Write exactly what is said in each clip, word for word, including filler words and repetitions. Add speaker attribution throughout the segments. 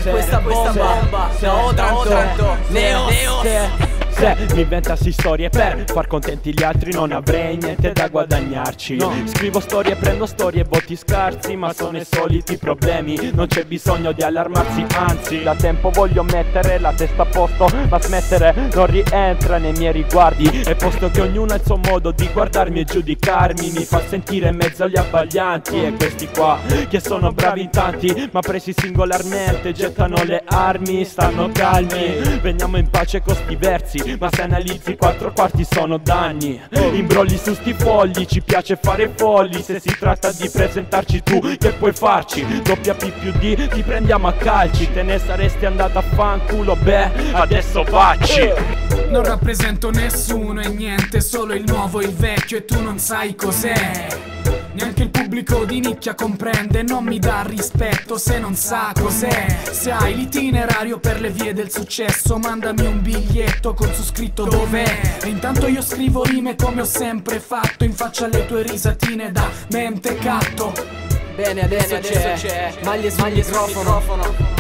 Speaker 1: per questa bomba. No, tanto Neos.
Speaker 2: Se mi inventassi storie per far contenti gli altri non avrei niente da guadagnarci. No. Scrivo storie, prendo storie e voti scarsi, ma sono i soliti problemi, non c'è bisogno di allarmarsi, anzi da tempo voglio mettere la testa a posto, ma smettere non rientra nei miei riguardi. E posto che ognuno ha il suo modo di guardarmi e giudicarmi, mi fa sentire in mezzo agli abbaglianti. E questi qua che sono bravi in tanti, ma presi singolarmente gettano le armi, stanno calmi, veniamo in pace con sti versi. Ma se analizzi quattro quarti sono danni, imbrogli su sti fogli, ci piace fare folli. Se si tratta di presentarci tu che puoi farci doppia P più D, ti prendiamo a calci. Te ne saresti andata a fanculo, beh, adesso vacci.
Speaker 3: Non rappresento nessuno e niente, solo il nuovo e il vecchio e tu non sai cos'è. Neanche il pubblico di nicchia comprende, non mi dà rispetto se non sa cos'è. Se hai l'itinerario per le vie del successo, mandami un biglietto con su scritto dov'è. E intanto io scrivo rime come ho sempre fatto, in faccia alle tue risatine da mentecatto.
Speaker 1: Bene, adesso c'è maglie sul microfono.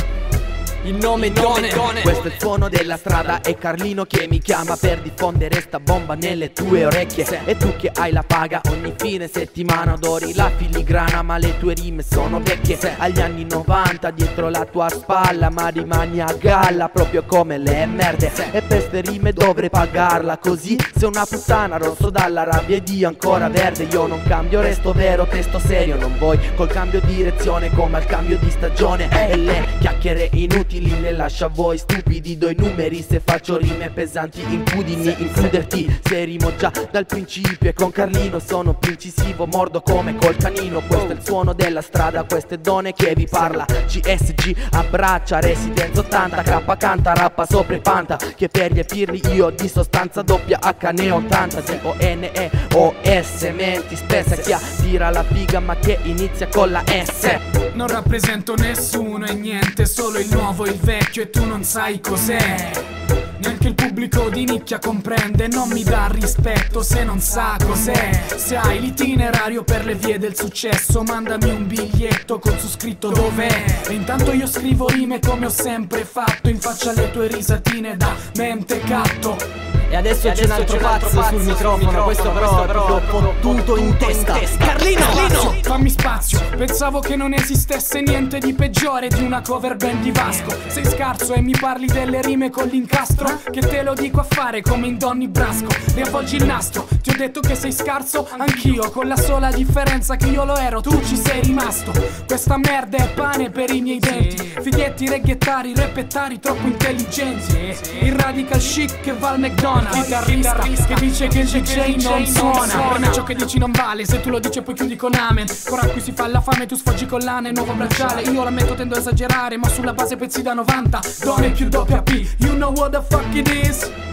Speaker 1: Il nome è Done.
Speaker 4: Questo è il suono della strada, è Carlino che mi chiama per diffondere sta bomba nelle tue orecchie. E tu che hai la paga ogni fine settimana, odori la filigrana ma le tue rime sono vecchie. Agli anni novanta dietro la tua spalla, ma rimani a galla proprio come le merde. E per ste rime dovrei pagarla così, se una puttana rosso dalla rabbia e di ancora verde. Io non cambio, resto vero, testo serio, non vuoi col cambio direzione come al cambio di stagione. E le chiacchiere inutili le lascia a voi stupidi, do i numeri se faccio rime pesanti, impudini includerti se rimo già dal principio. E con Carlino sono più incisivo, mordo come col canino. Questo è il suono della strada, queste Done che vi parla. C S G abbraccia, Residence ottanta, K canta, rappa sopra i panta, che per riempirli io di sostanza doppia H ne ho tanta. D O N E O S, menti spessa, chi tira la figa ma che inizia con la S.
Speaker 3: Non rappresento nessuno e niente, solo il nuovo e il vecchio e tu non sai cos'è. Neanche il pubblico di nicchia comprende, non mi dà rispetto se non sa cos'è. Se hai l'itinerario per le vie del successo, mandami un biglietto con su scritto dov'è. E intanto io scrivo rime come ho sempre fatto, in faccia alle tue risatine da mentecatto.
Speaker 1: E adesso, e adesso c'è un altro pazzo, pazzo sul microfono, microfono questo però è proprio fottuto in testa. Carlino, Carlino!
Speaker 3: Fammi spazio, pensavo che non esistesse niente di peggiore di una cover band di Vasco. Sei scarso e mi parli delle rime con l'incastro, che te lo dico a fare come in Donny Brasco. Riavvolgi il nastro, ti ho detto che sei scarso, anch'io, con la sola differenza che io lo ero, tu ci sei rimasto. Questa merda è pane per i miei denti, figlietti reggettari, repettari troppo intelligenti. Il radical chic che va al McDonald's, chitarrista che dice che il D J non suona. Per me ciò che dici non vale, se tu lo dici poi chiudi con amen. Ora qui si fa la fame, tu sfoggi con l'ane, nuovo bracciale. Io l'ammetto, tendo a esagerare, ma sulla base pezzi da novanta. Done più doppia P, you know what the fuck it is.